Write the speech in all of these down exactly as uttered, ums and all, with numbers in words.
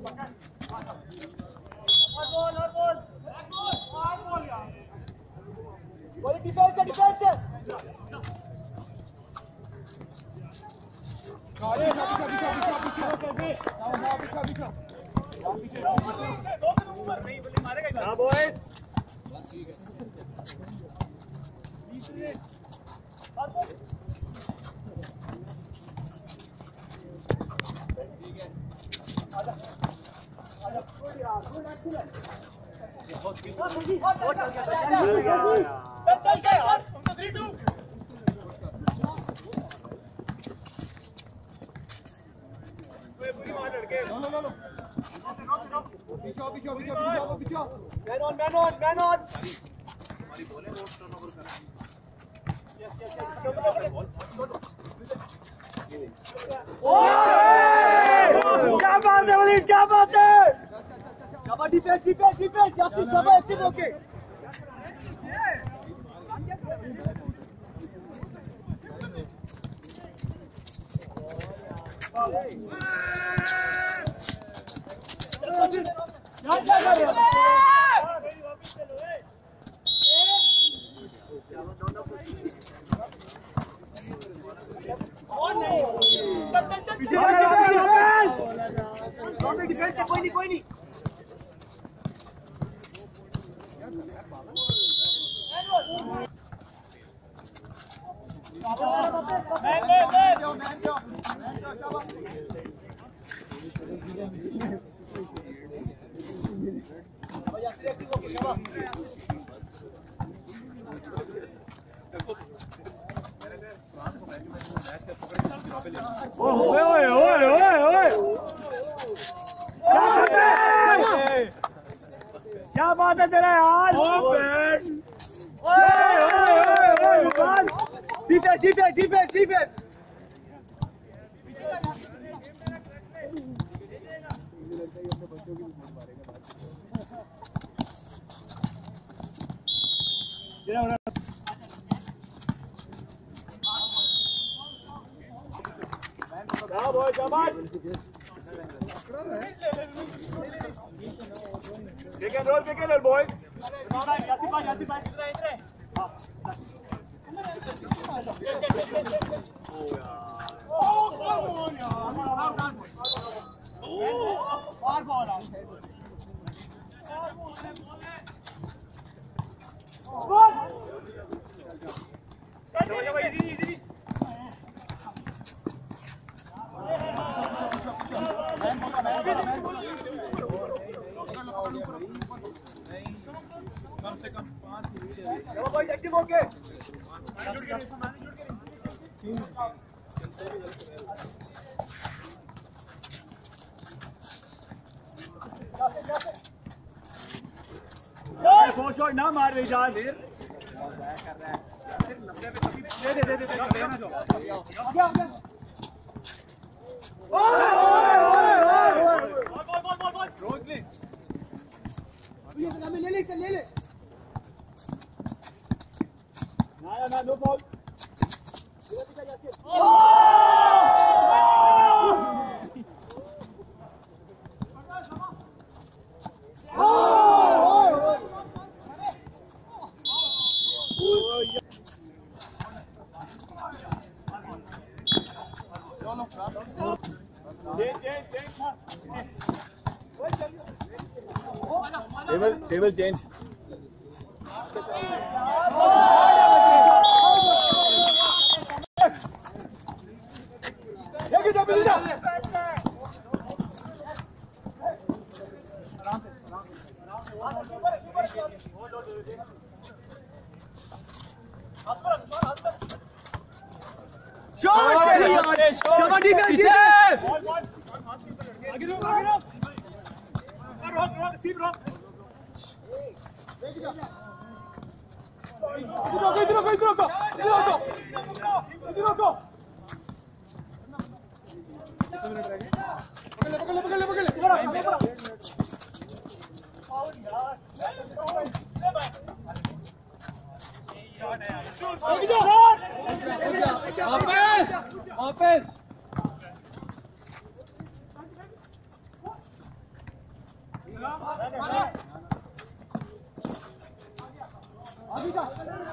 Defence है defence है अरे पीछे पीछे पीछे पीछे पीछे मारेगा हां बॉयज चल चल यार तुम तो थ्री टू पूरी मार लड़के लो लो लो पीछे पीछे पीछे पीछे man on man on man on हमारी बॉल है रोड टर्नओवर कर यस यस यस क्या बात है वलीद क्या बात है शाबाश डिफेंस डिफेंस डिफेंस यासिर शाबाश एक्टिव होके डिफेंस कोई नहीं कोई नहीं ओए ओए ओए ओए ओए क्या बात है तेरा यार defence defence defence defence Pick and roll, pick and roll, boys. Yasir भाई यासिर भाई इधर इधर हां चल चल चल ओ यार ओ कम ऑन यार आउट आउट ओ फार बॉल आउट बॉल चल चल भाई इजी इजी कम से कम पांच चलो बॉयज एक्टिव होके फोर शॉट ना मार रही जा फिर दे दे दे दे दे ना जो ओए ओए ओए बॉल बॉल बॉल बॉल रोज ले ये सलामी ले ले इसे ले ले ना ना no ball Table, table change. अभी जा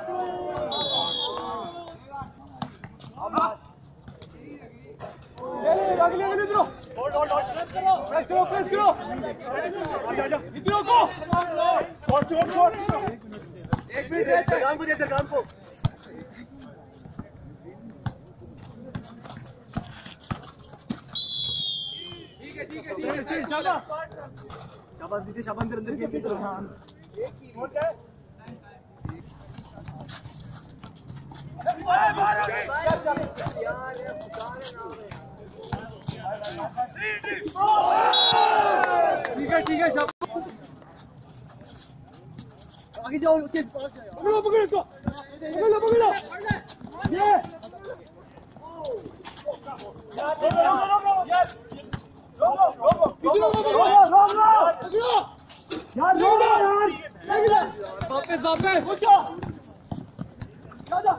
अगले अगले इधर होल्ड होल्ड होल्ड प्रेस करो प्रेस करो प्रेस करो आजा आजा इधर को शॉट शॉट शॉट एक मिनट देते काम को देते काम को ठीक है ठीक है ठीक है शाबाश शाबाश दीदी शाबाश अंदर अंदर गेम खेलो हां एक ही बोल है ठीक है ठीक है शाबाश आगे जाओ उसके पास जाओ पकड़ो पकड़ो इसको पकड़ो पकड़ो ये यार रोको यार वापस वापस उठो जा जा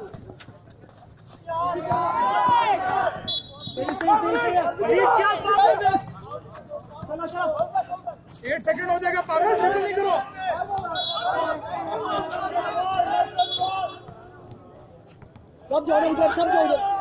सही सही सही सही क्या चलो चलो एट सेकंड हो जाएगा पागल शूट नहीं करो सब जाओ उधर सब जाओ उधर